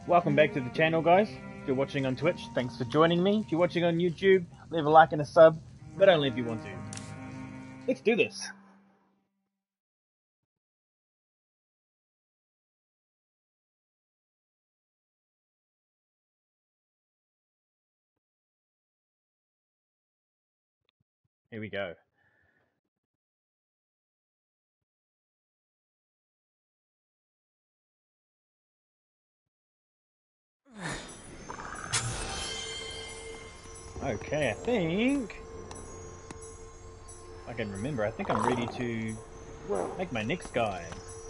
Welcome back to the channel, guys. If you're watching on Twitch, thanks for joining me. If you're watching on YouTube, leave a like and a sub, but only if you want to. Let's do this. Here we go. Okay, I think I can remember. I think I'm ready to make my next guy.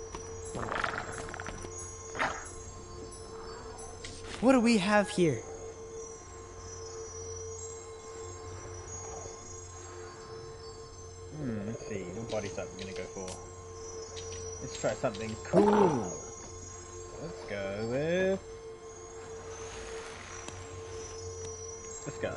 What do we have here? Let's see. What body type I'm gonna go for? Let's try something cool. Let's go with this guy.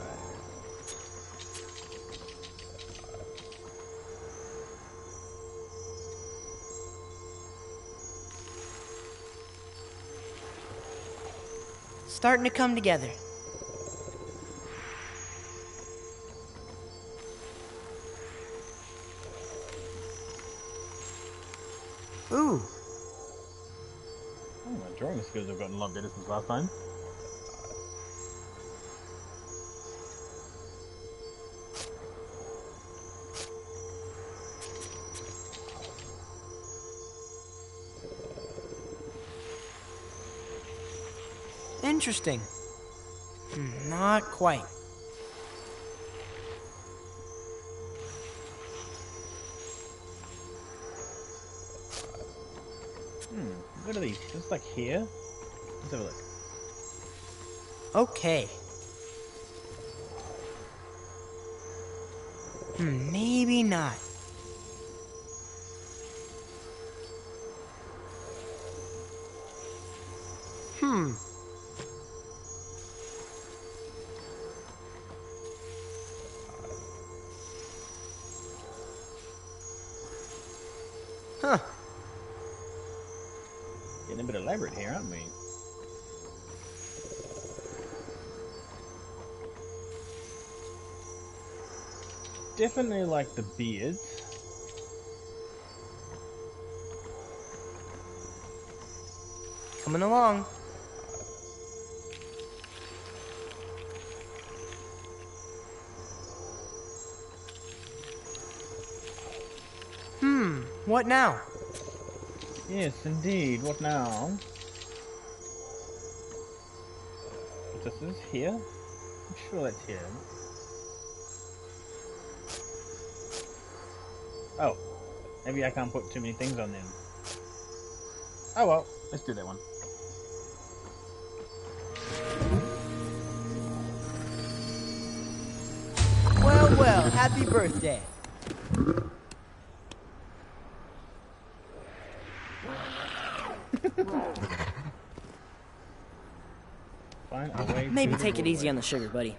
Starting to come together. Ooh. Oh, my drawing skills have gotten a lot better since last time. Interesting. Not quite. What are these? Just like here? Let's have a look. Okay. Maybe not. Huh. Getting a bit elaborate here, aren't we? Definitely like the beards. Coming along. What now? Yes, indeed. What now? This is here? I'm sure that's here. Oh. Maybe I can't put too many things on them. Oh well. Let's do that one. Well, happy birthday. Find a way Maybe to the take it easy doorway. on the sugar, buddy.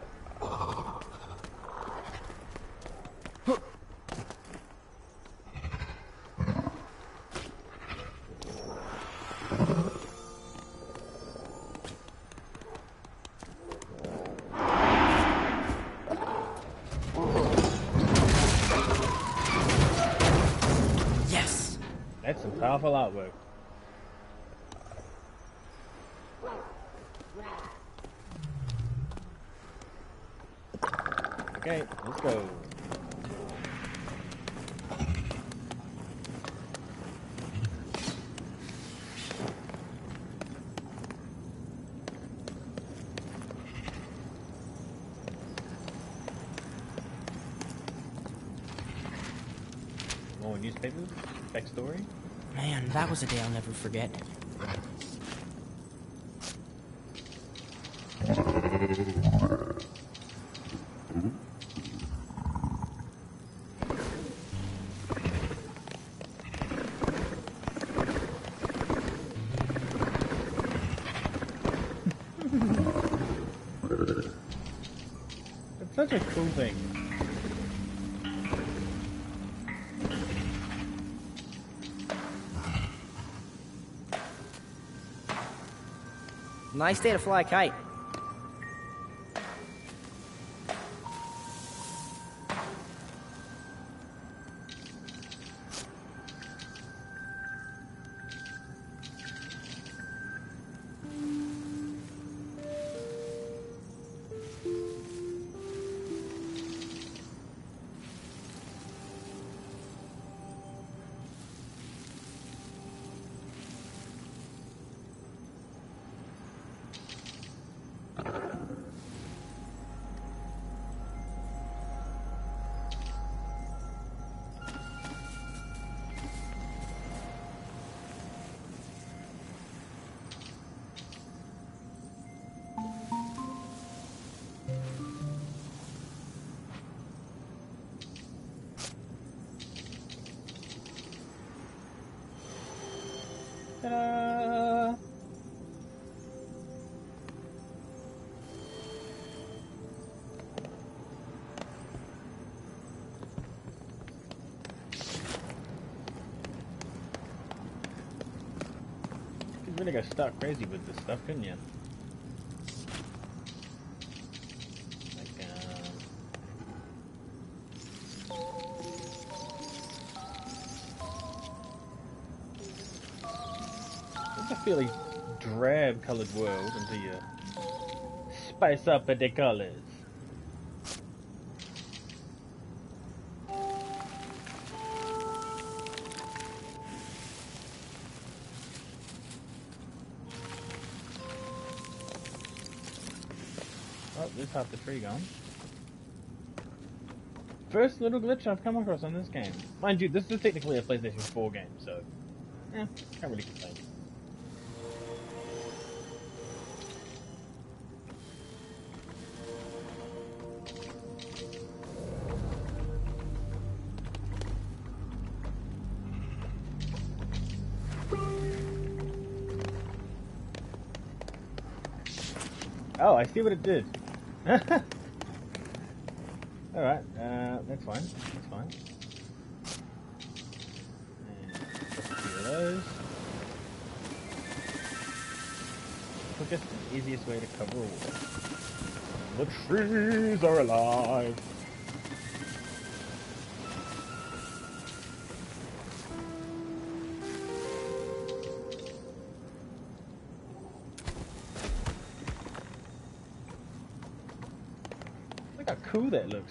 Yes. That's some powerful artwork. Okay, let's go. More newspapers? Backstory? Man, that was a day I'll never forget. It's such a cool thing. Nice day to fly a kite. Ta-da! You really got stuck crazy with this stuff, couldn't you? Like, it's a fairly drab-coloured world until you spice up the colours. Oh, there's half the tree gone. First little glitch I've come across on this game. Mind you, this is technically a PlayStation 4 game, so... can't really complain. Oh, I see what it did. Alright, that's fine. That's fine. And just a few of those. Quickest and easiest way to cover a wall. The trees are alive! Look how cool that looks.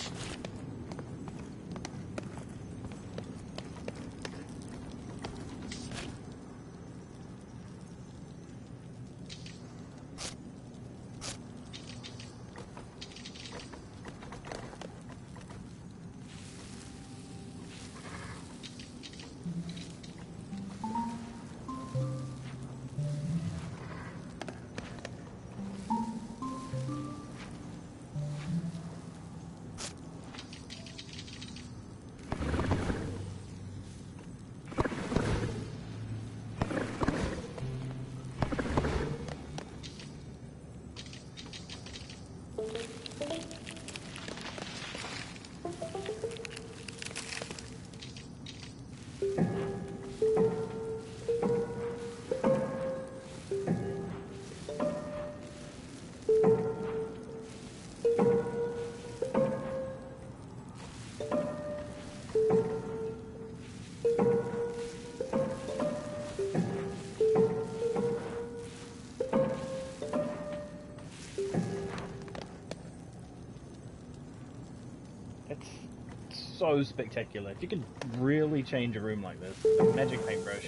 So spectacular. If you could really change a room like this with a magic paintbrush,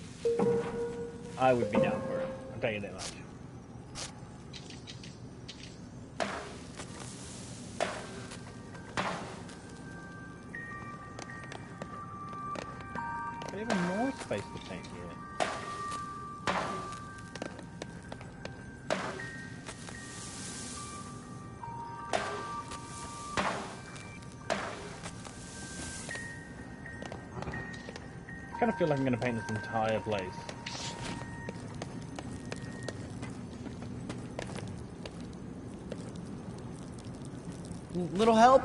I would be down for it. I'll tell you that much. But even more space to paint here. I kind of feel like I'm going to paint this entire place. Little help?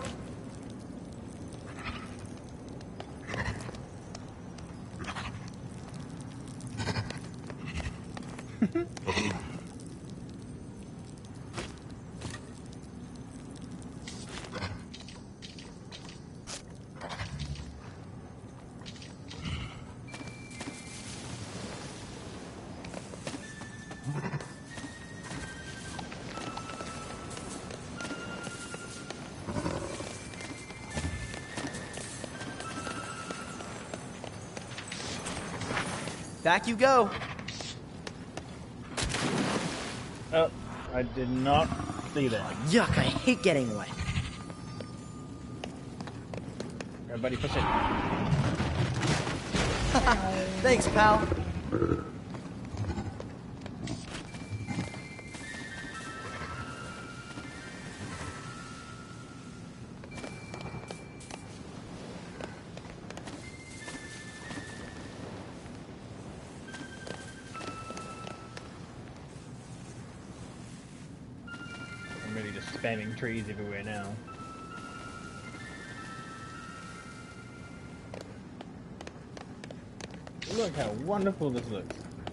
Back you go. Oh, I did not see that. Yuck, I hate getting wet. Go, buddy, push it. Thanks, pal. I'm really just spamming trees everywhere now. Look how wonderful this looks.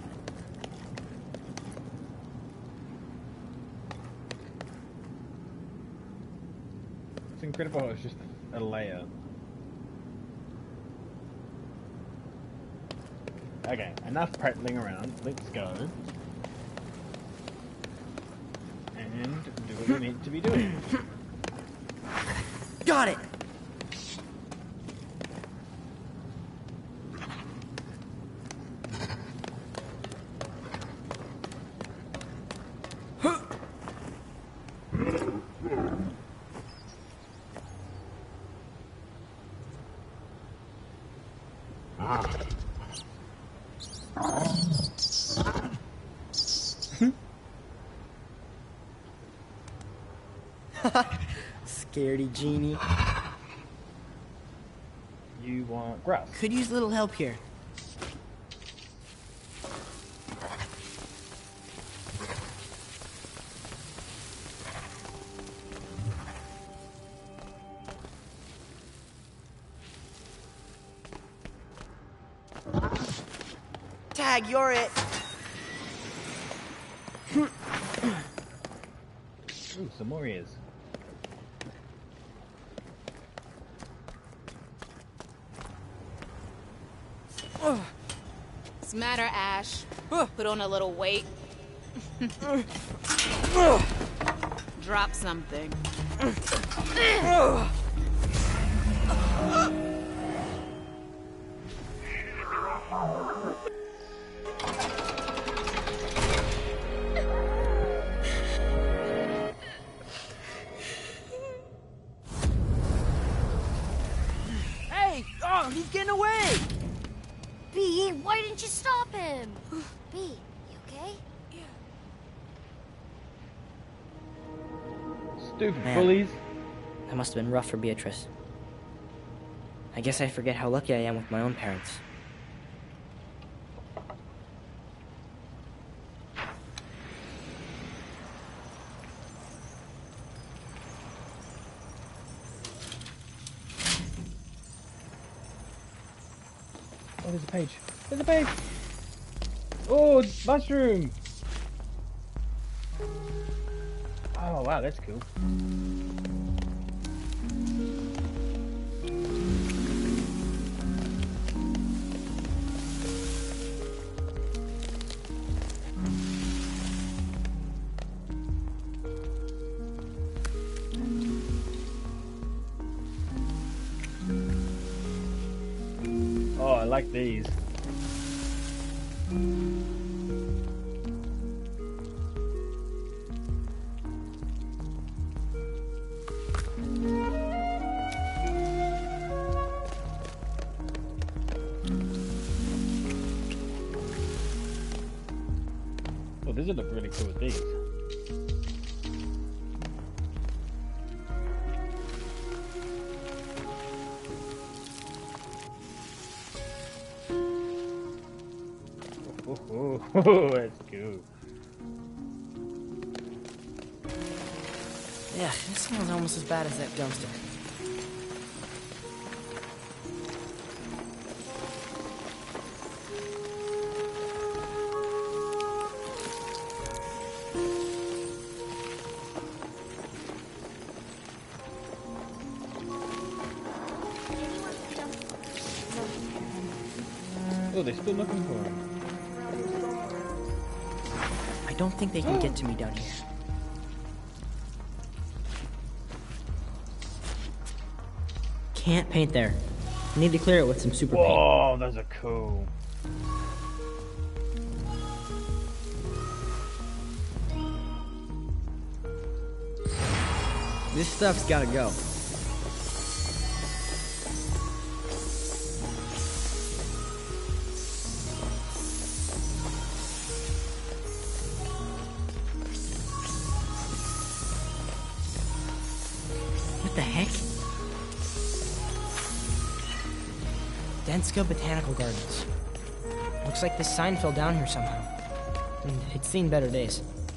It's incredible how it's just a layer. Okay, enough prattling around. Let's go. And do what we need to be doing. Got it. Scaredy genie. You want grass? Could use a little help here. Tag, you're it. Ooh, some more ears. What's the matter, Ash? Put on a little weight. Drop something. Hey! Oh, he's getting away! B, why didn't you stop him? B, you okay? Stupid Man. bullies. That must have been rough for Beatrice. I guess I forget how lucky I am with my own parents. Oh, there's a page. There's a page. Oh, it's mushroom. Oh, wow, that's cool. Oh, I like these. Oh, these would look really cool with these. Oh, that's cool. Yeah, this smells almost as bad as that dumpster. Oh, they're still looking for him. I don't think they can get to me down here. Can't paint there. I need to clear it with some super paint. Whoa, those are cool. This stuff's gotta go. What the heck? Denska Botanical Gardens. Looks like this sign fell down here somehow. And it's seen better days.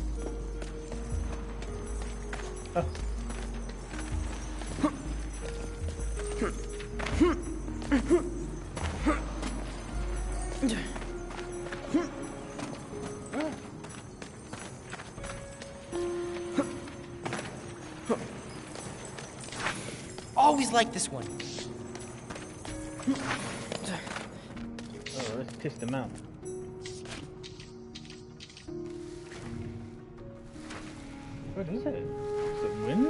Always like this one. Oh, let's test them out. What is it? Is it wind?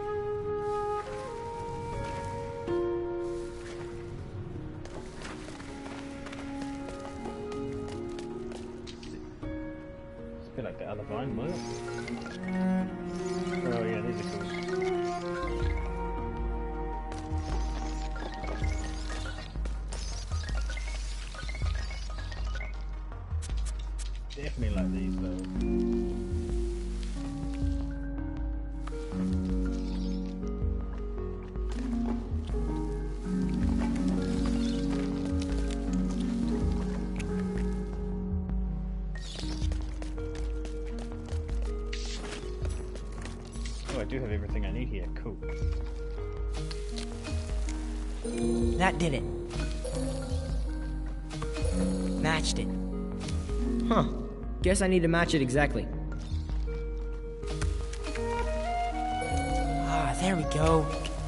It's a bit like the other vine, was it? Oh yeah, these are cool. Definitely like these though. Oh, I do have everything I need here. Cool. That did it. Matched it. Huh. Guess I need to match it exactly. Ah, there we go.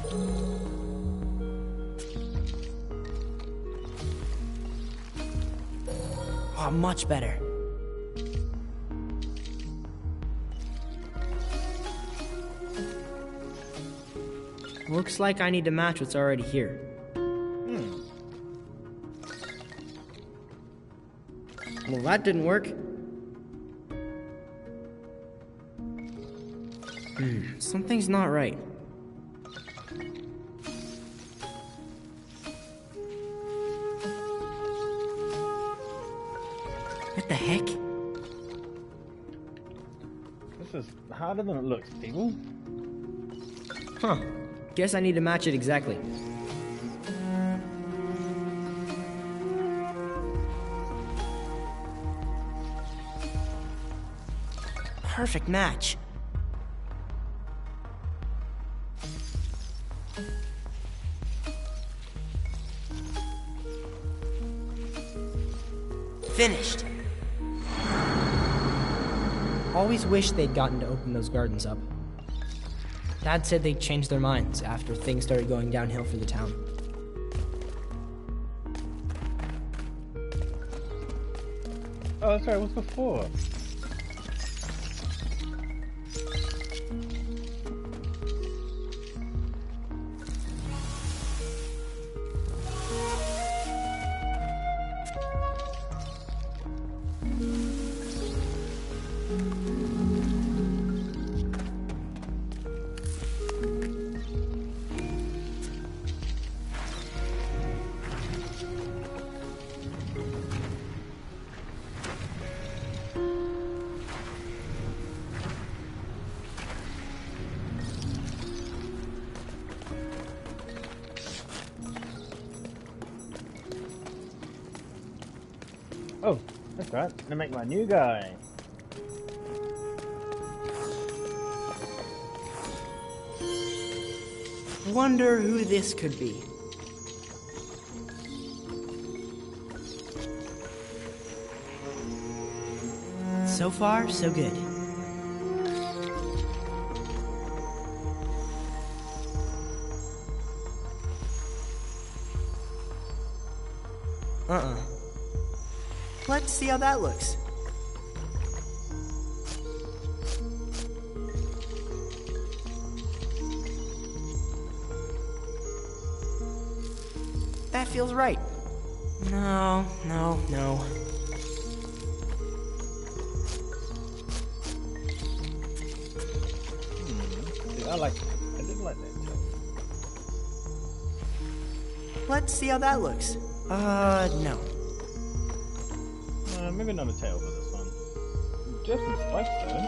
Oh, much better. Looks like I need to match what's already here. Well, that didn't work. Something's not right. What the heck? This is harder than it looks, people. Huh. Guess I need to match it exactly. Perfect match. Finished. Always wished they'd gotten to open those gardens up. Dad said they'd changed their minds after things started going downhill for the town. Oh, that's right. What's before? Oh, that's right. Gonna make my new guy. Wonder who this could be. So far, so good. Let's see how that looks. That feels right. No. See, I like a Let's see how that looks. No. Maybe not a tail for this one. Just some spikes though.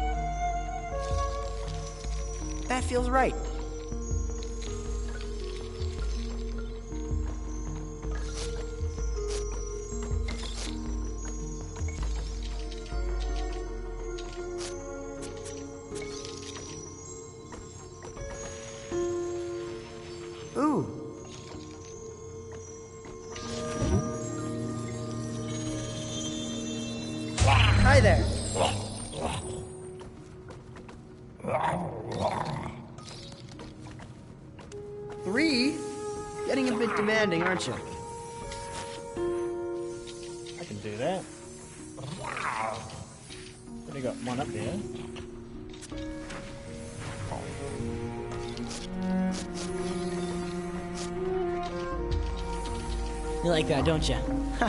That feels right. Ooh. Hi there. Three? Getting a bit demanding, aren't you? I can do that. Already got one up there. You like that, don't you?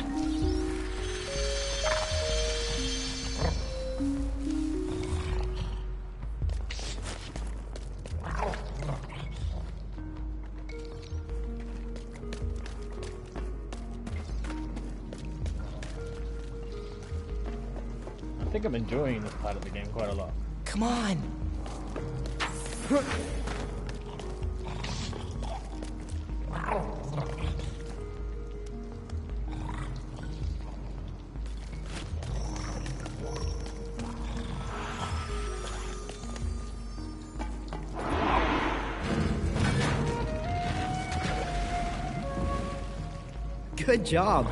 I think I'm enjoying this part of the game quite a lot. Come on. Good job.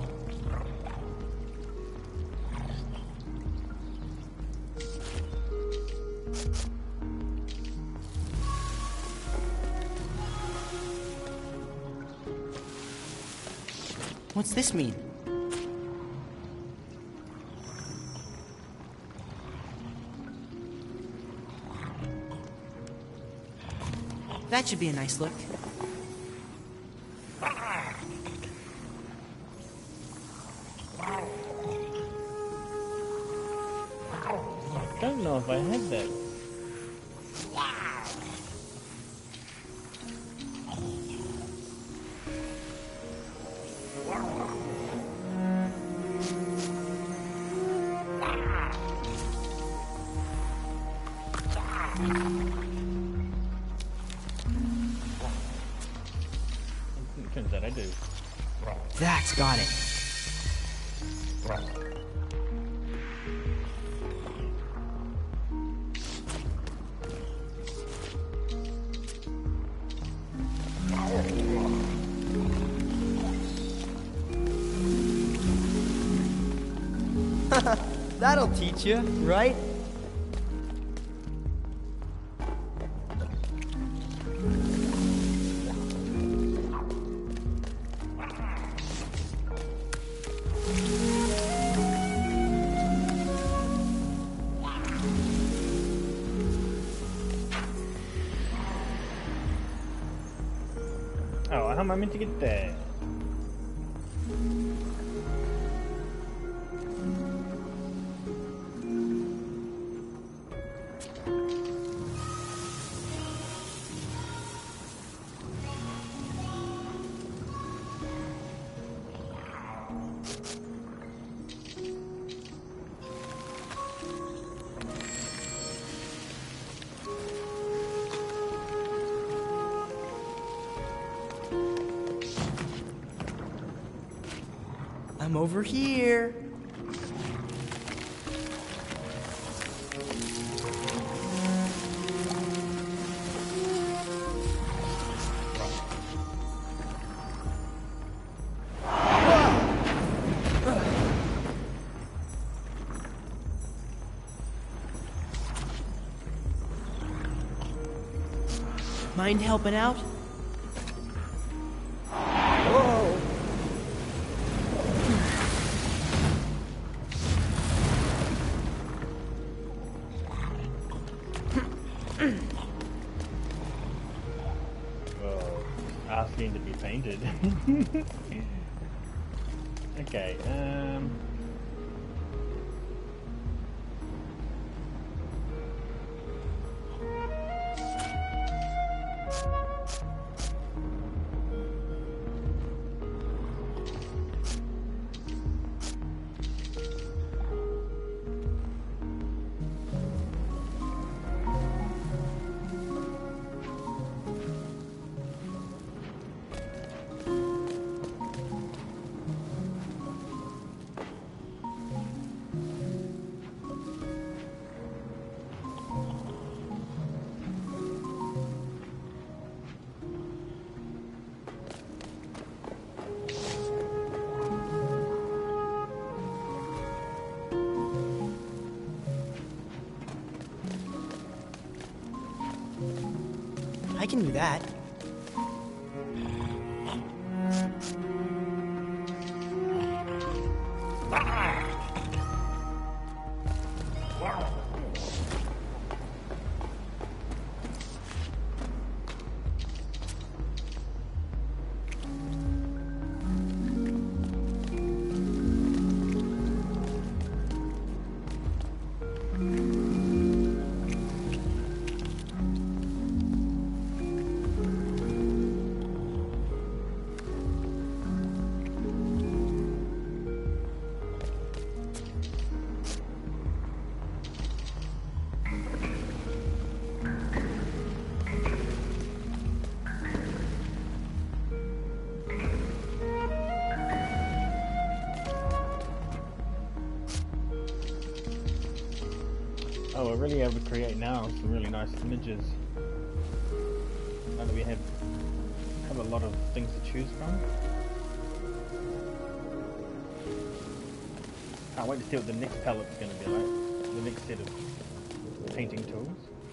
What's this mean? That should be a nice look. Don't know if I had that. Turns out I do. That's got it. That'll teach you, right? Oh, how am I meant to get there? I'm over here. Mind helping out? Whoa! Whoa, asking to be painted. Okay, I can do that. Oh, we're really able to create now some really nice images. Now that we have a lot of things to choose from. Can't wait to see what the next palette's going to be like. The next set of painting tools.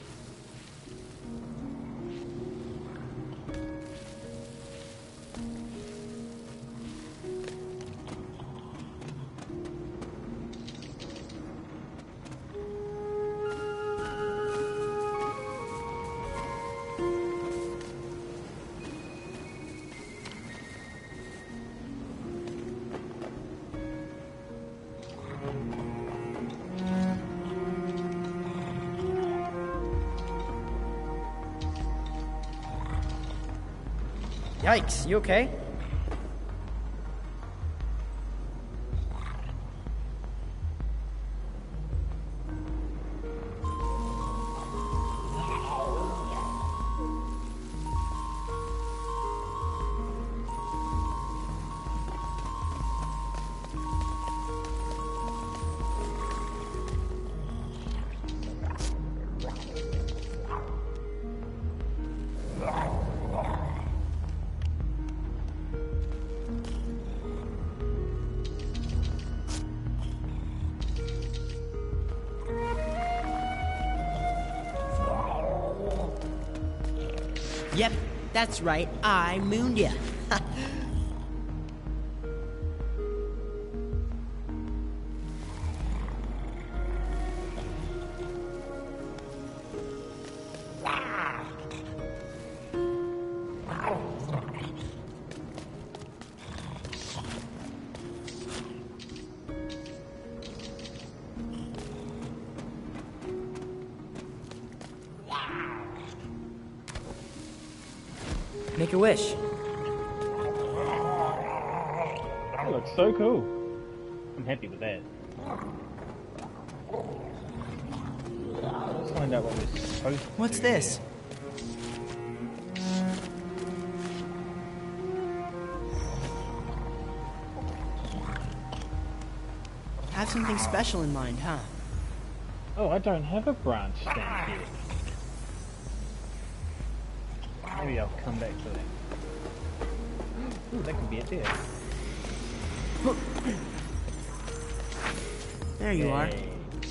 Yikes, you okay? Yep, that's right. I mooned ya. Make a wish. That looks so cool. I'm happy with that. Let's find out what we're supposed to What's do this? Have something special in mind, huh? here. Oh, I don't have a branch stand yet. Maybe I'll come back to that. Ooh, that could be it there. There you are. Yay.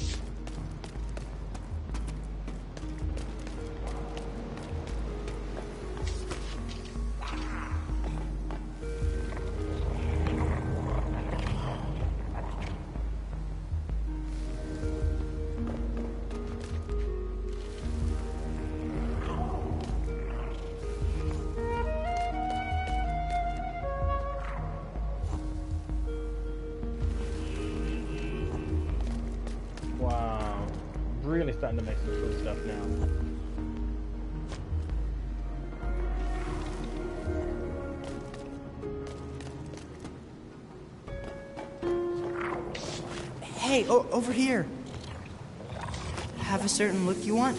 Wow, really starting to make some cool stuff now. Hey, over here. Have a certain look you want?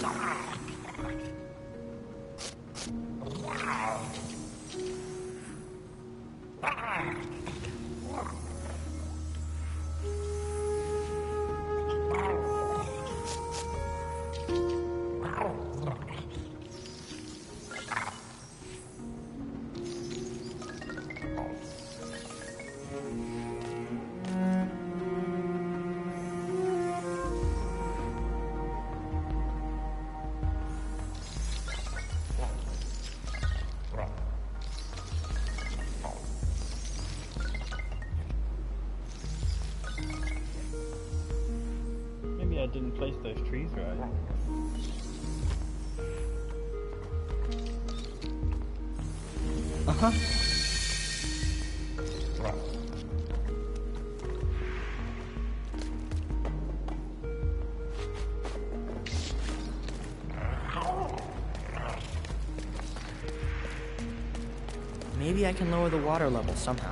I didn't place those trees right. Uh-huh. Right. Maybe I can lower the water level somehow.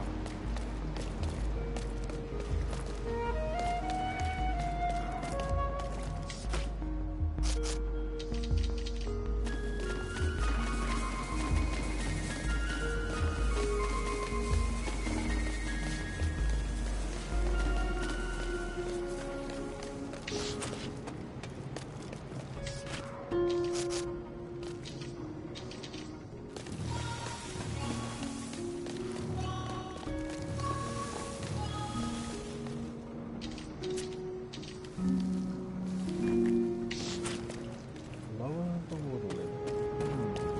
Lower the water level.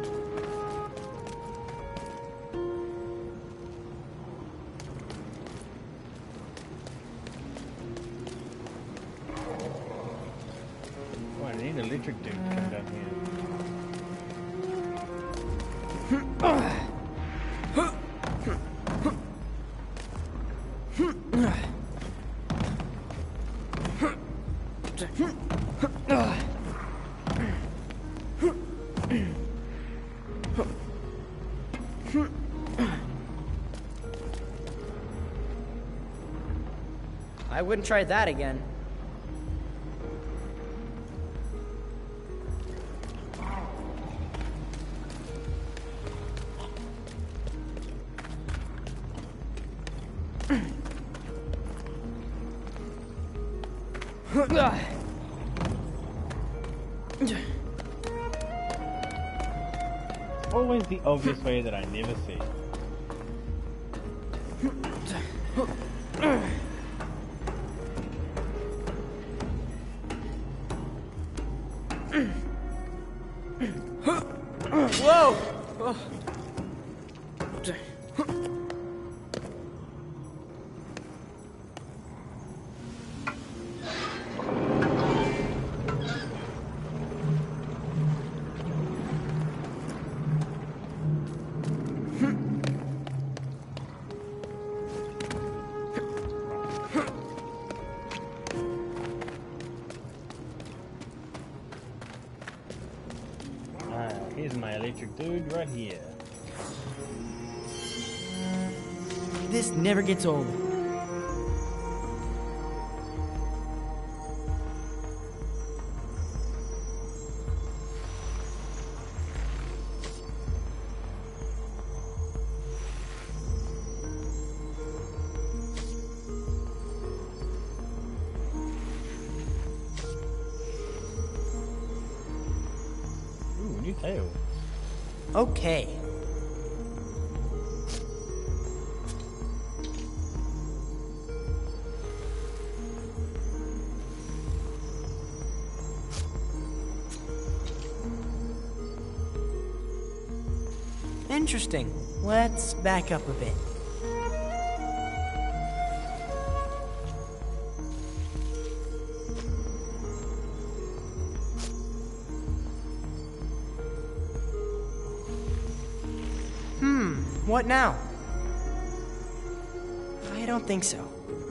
Oh, I need an electric dude to come down here. I wouldn't try that again. Always the obvious way that I never see. Whoa! Here's my electric dude right here. This never gets old. Ooh, new tail. Okay. Interesting. Let's back up a bit. What now? I don't think so.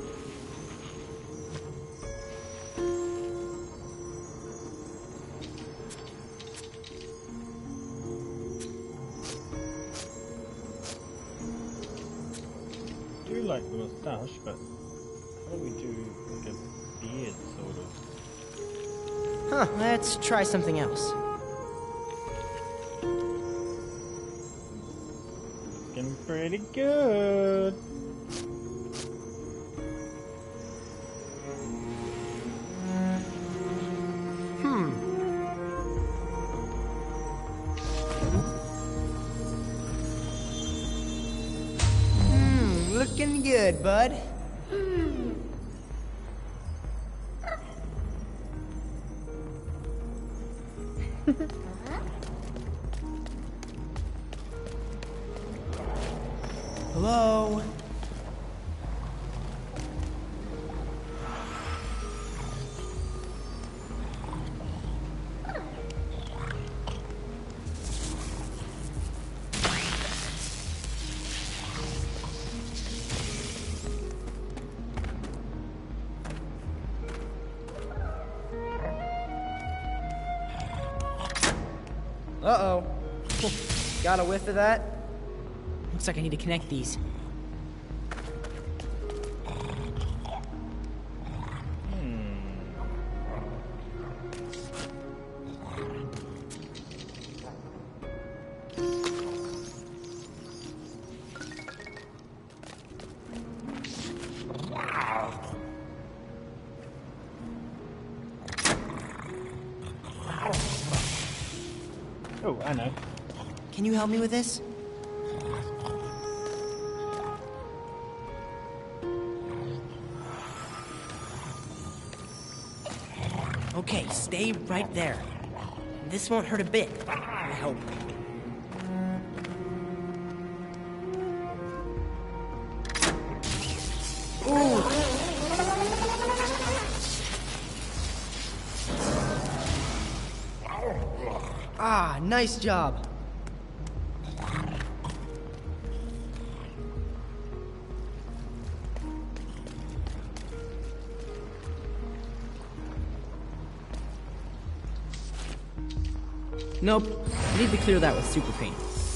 I do like the moustache, but how do we do like a beard sort of? Huh, let's try something else. Looking pretty good. Looking good, bud. Hello? Uh-oh. Got a whiff of that? Looks like I need to connect these. Oh, I know. Can you help me with this? Okay, stay right there. This won't hurt a bit, I hope. Ooh! Ah, nice job. Nope. I need to clear that with super paint.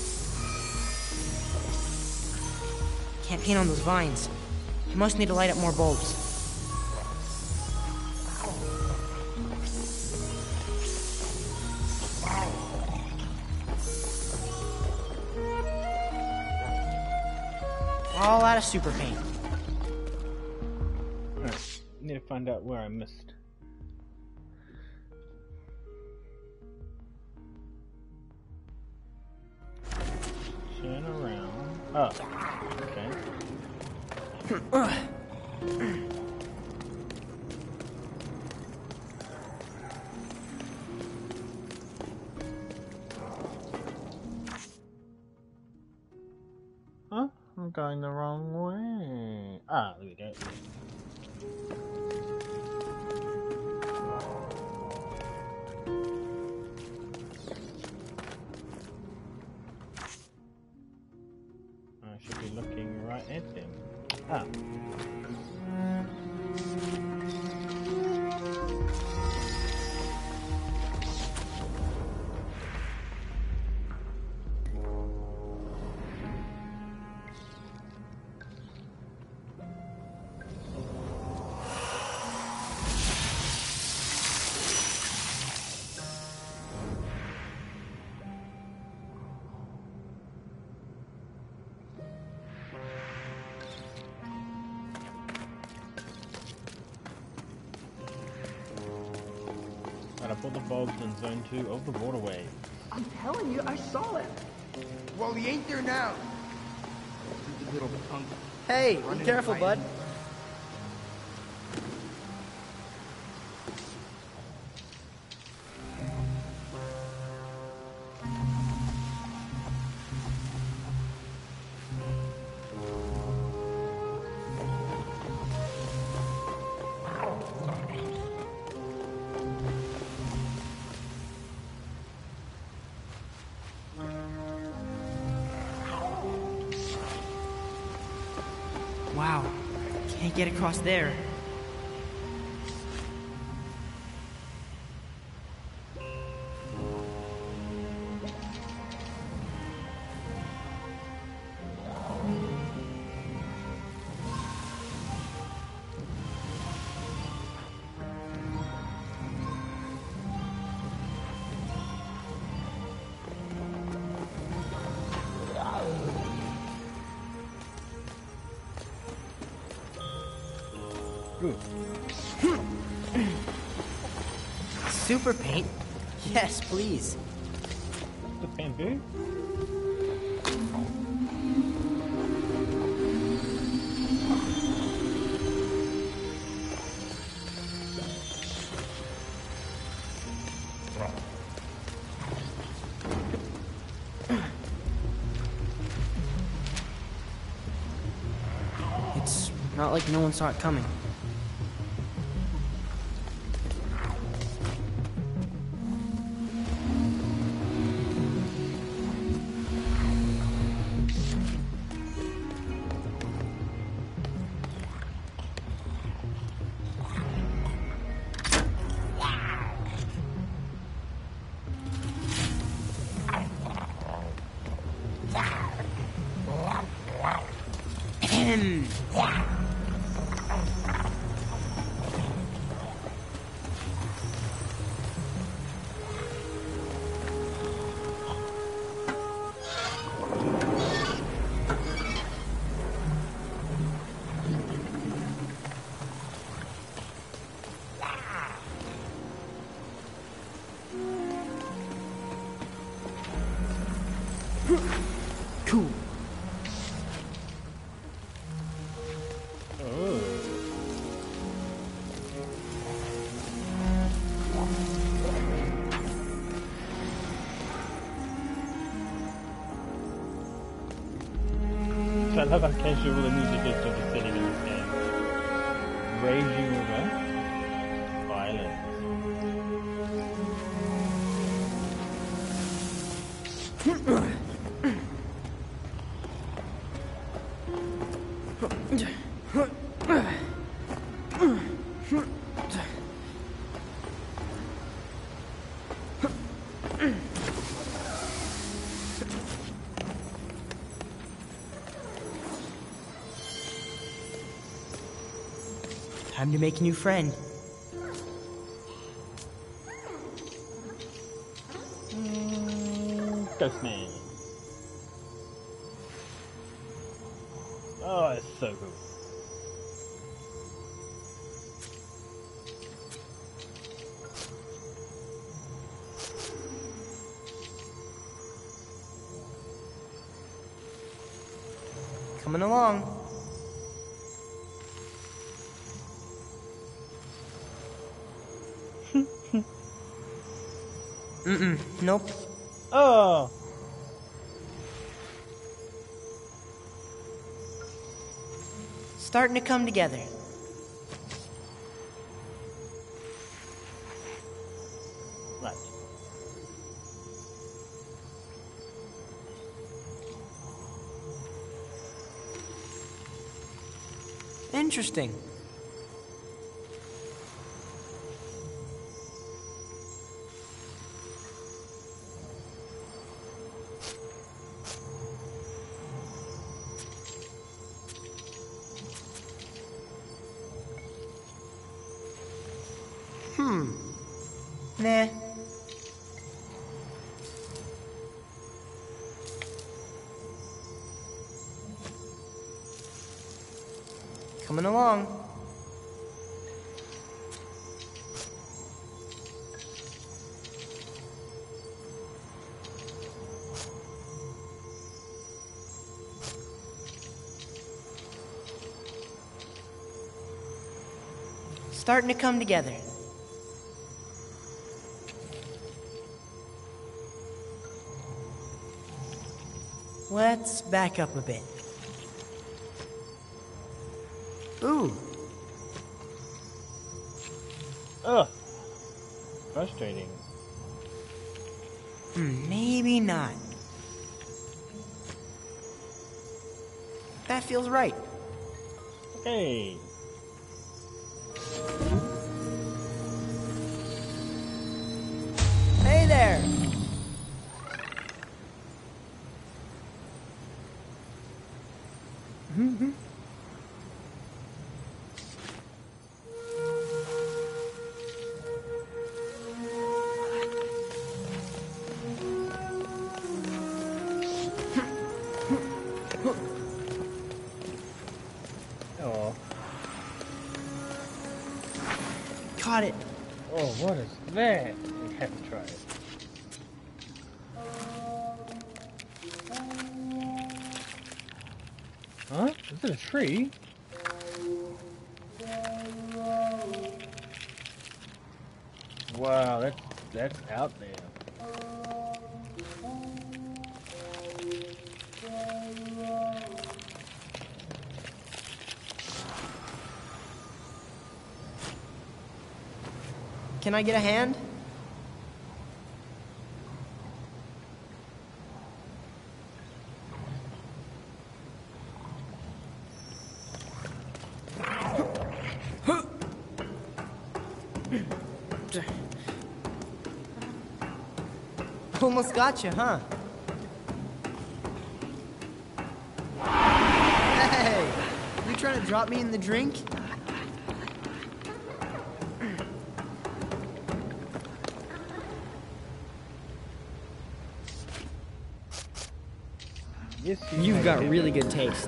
Can't paint on those vines. I must need to light up more bulbs. All out of super paint. Alright, need to find out where I missed. Turn around. Oh, okay. Huh? I'm going the wrong way. Ah, there we go. I should be looking right at them. Ah. And I put the bulbs in zone 2 of the waterway. I'm telling you, I saw it. Well, he ain't there now. You little punk. Hey, be careful, bud. Wow. Can't get across there. Good. Super paint? Yes, please. The bamboo? It's not like no one saw it coming. Cool. So I love how casual the music is to the setting in this game. Raging River. Violence. Time to make a new friend. Ghost Man. Oh, it's so cool. Coming along. Nope. Oh! Starting to come together. Right. Interesting. Nah. Coming along. Starting to come together. Let's back up a bit. Ooh. Ugh. Frustrating. Maybe not. That feels right. Okay. Hey there! Oh. Caught it. Oh, what is that? We have to try it. Huh? Is it a tree? Wow, that's out there. Can I get a hand? Almost gotcha, huh? Hey! trying to drop me in the drink? Yes, You've got really good taste.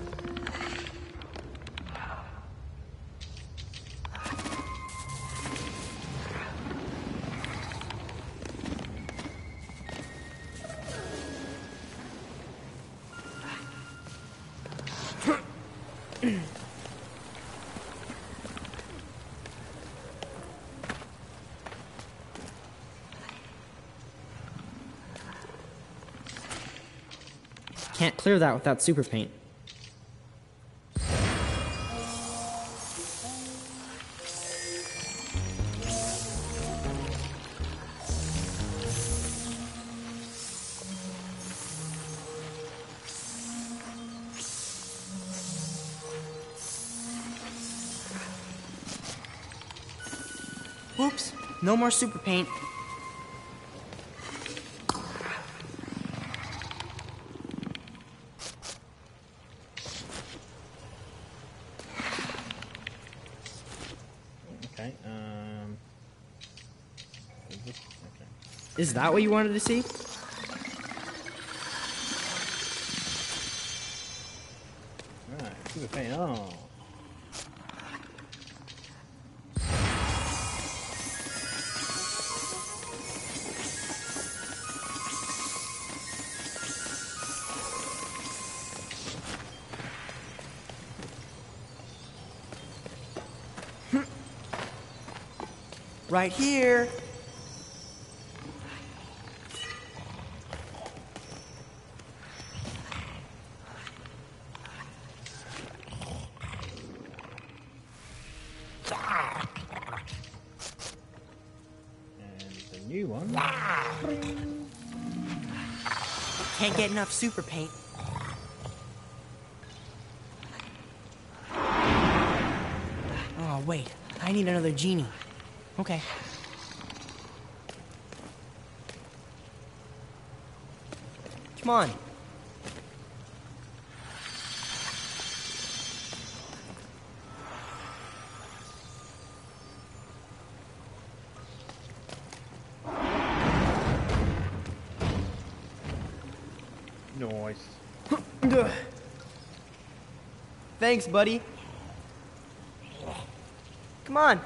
Can't clear that without super paint. Oops, no more super paint. Okay, okay. Is that what you wanted to see? Right, super paint on. Right here. And the new one. Can't get enough super paint. Oh, wait. I need another genie. Okay. Come on. Nice. Thanks, buddy. Come on.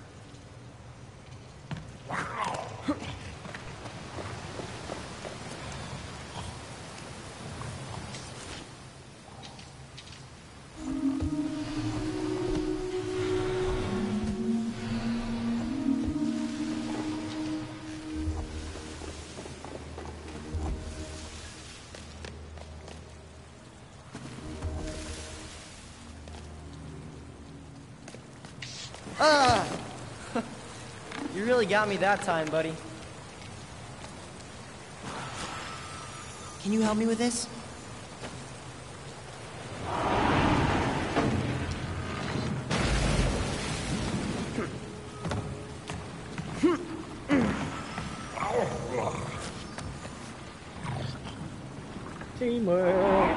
Ah! You really got me that time, buddy. Can you help me with this? Teamwork.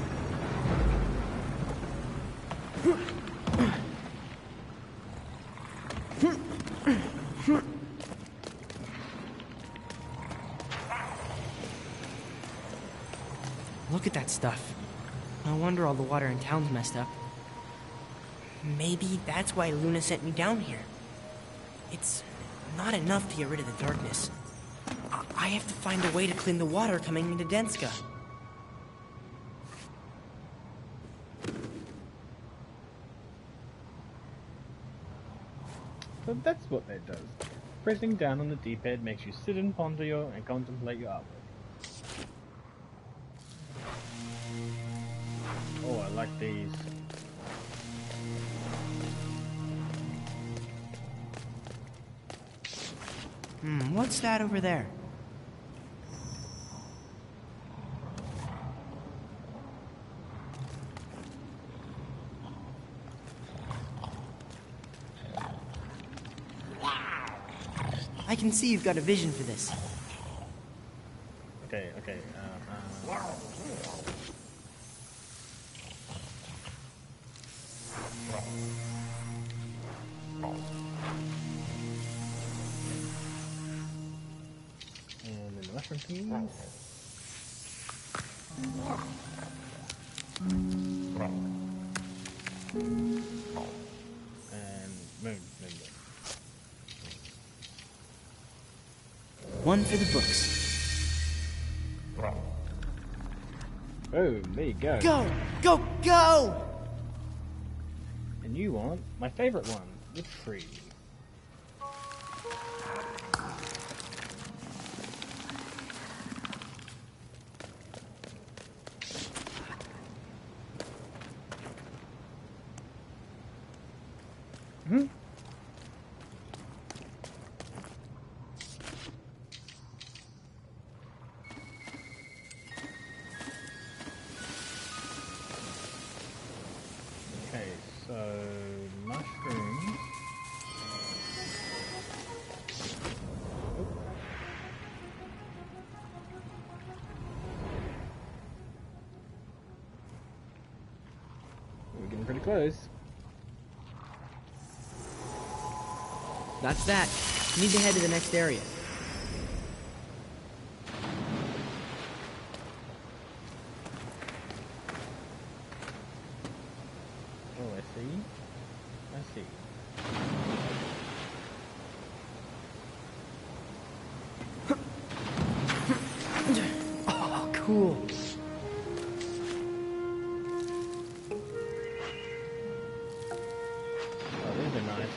Look at that stuff. No wonder all the water in town's messed up. Maybe that's why Luna sent me down here. It's not enough to get rid of the darkness. I have to find a way to clean the water coming into Denska. So that's what that does. Pressing down on the D-pad makes you sit and ponder and contemplate your artwork. Oh, I like these. What's that over there? I can see you've got a vision for this. Okay, okay. And then the mushroom peas. And moon. One for the books. Oh, there you go. Go! Go! Go! And you want my favorite one, the tree. Hmm? Okay, so mushrooms. We're getting pretty close. That's that. Need to head to the next area. Oh, I see. I see. Oh, cool. Oh, these are nice.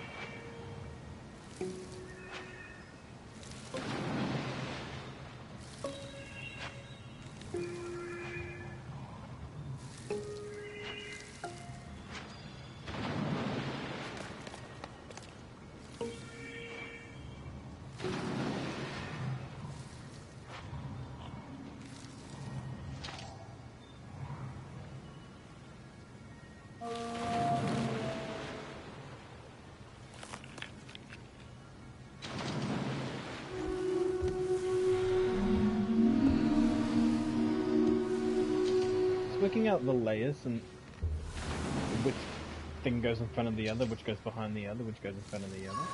Working out the layers and which thing goes in front of the other, which goes behind the other, which goes in front of the other.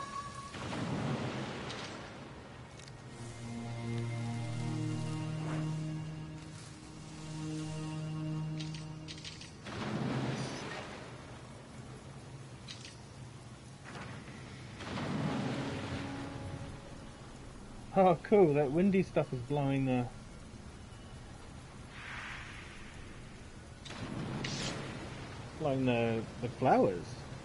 Oh, cool! That windy stuff is blowing the flowers.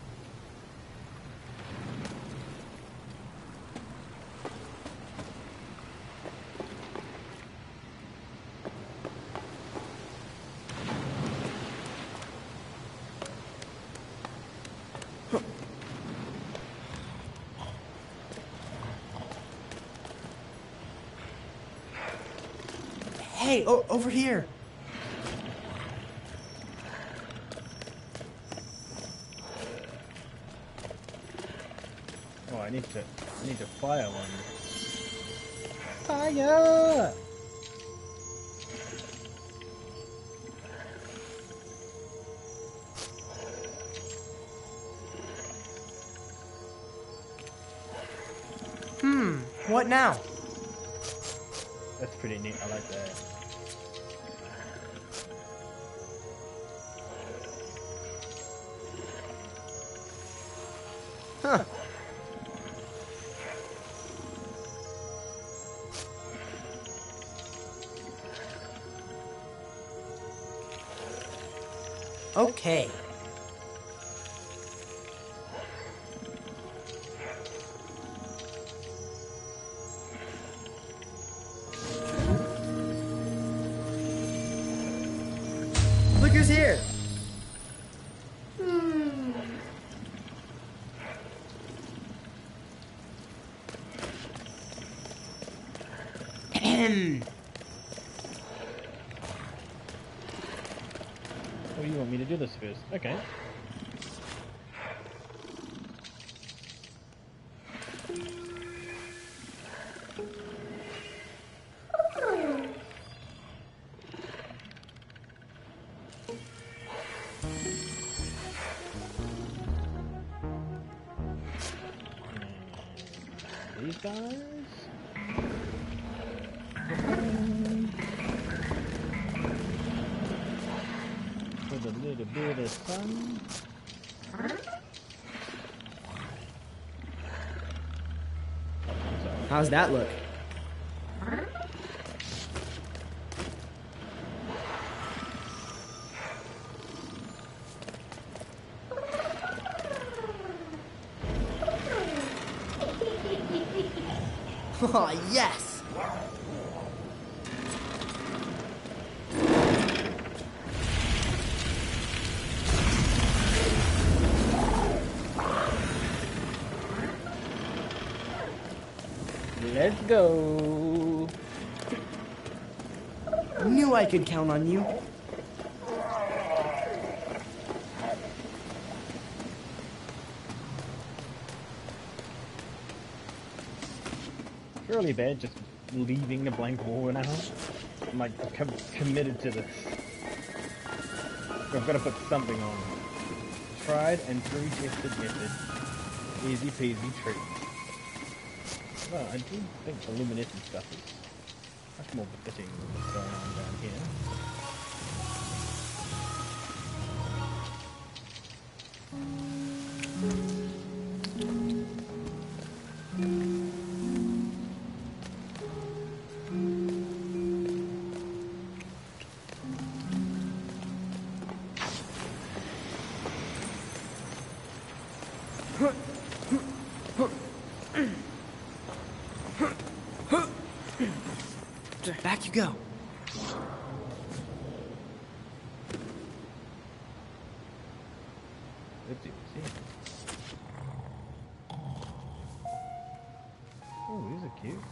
Hey, over here. Oh, I need to fire one. Fire! What now? That's pretty neat. I like that. Huh. Okay. Look who's here. Oh, you want me to do this first? Okay. these guys. With a little bit of sun. How's that look? Oh, yes! Let's go. Knew I could count on you. Surely they're just leaving the blank wall now. I'm like committed to this. I've got to put something on. Tried and true, tested method. Easy peasy treat. Well, I do think the luminescent stuff is much more befitting than what's going on down here. Back you go. Oopsie, oh, these are cute.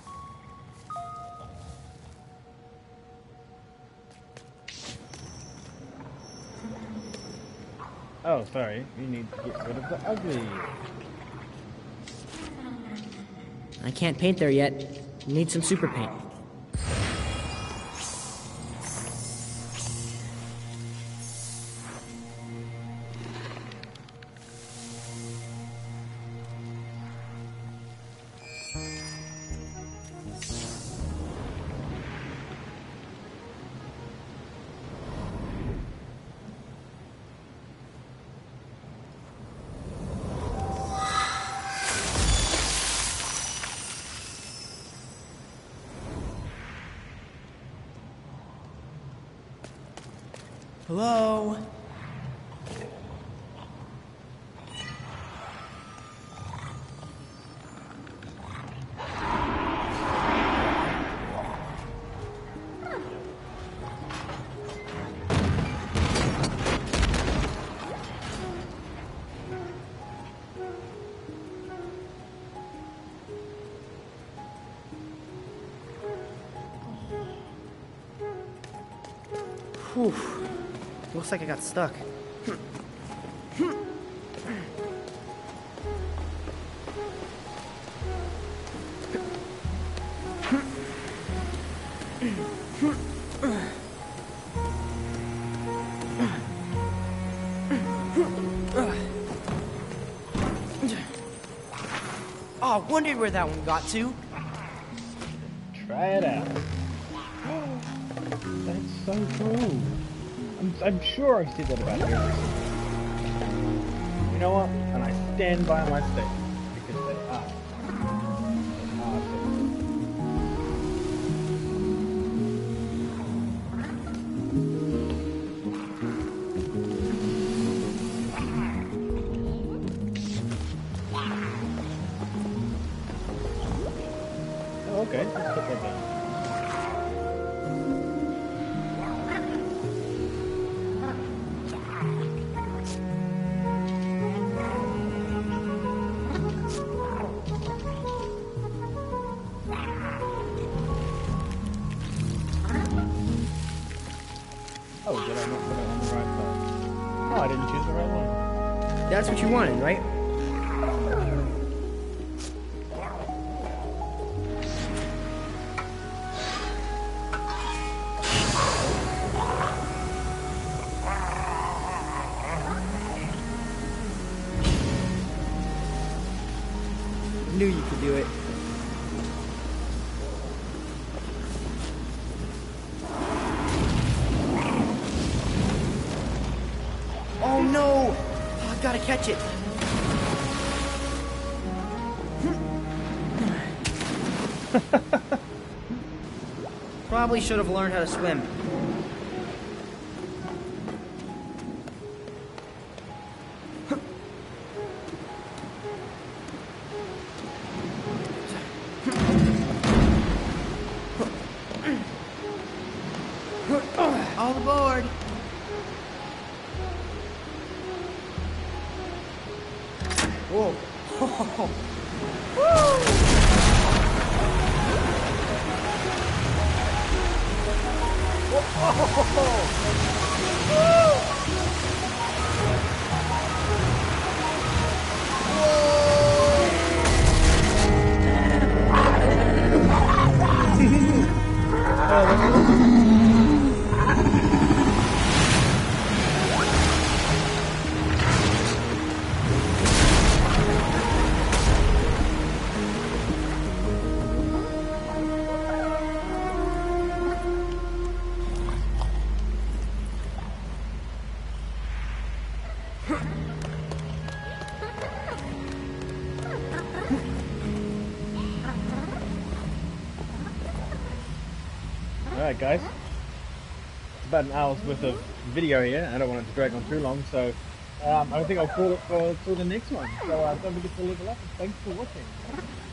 Oh, sorry. You need to get rid of the ugly. I can't paint there yet. Need some super paint. Hello? Whew. Looks like I got stuck. Oh, wondered where that one got to. Try it out. That's so cool. I'm sure I've said that about everything. You know what? And I stand by my statement because they are. Oh, okay. Let's put that down. Oh, did I not put it on the right side? Oh, I didn't choose the right one. That's what you wanted, right? Knew you could do it. catch it. Probably should have learned how to swim. All aboard. Whoa. Alright guys, it's about an hour's worth of video here. I don't want it to drag on too long, so I think I'll call it for the next one. So don't forget to leave a like and thanks for watching.